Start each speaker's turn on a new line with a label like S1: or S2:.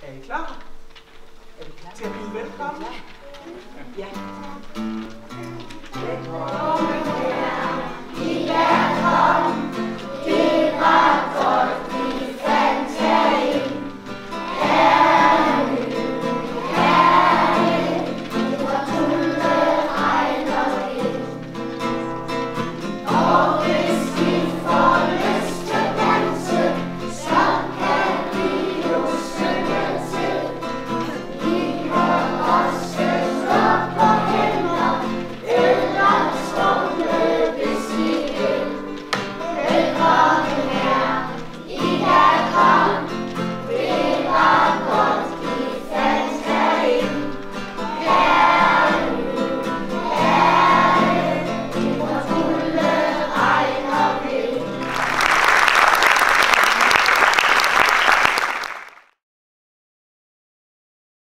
S1: Er I klar?
S2: Er vi klar?
S1: Til at byde velkommen?
S2: Ja.
S1: Velkommen.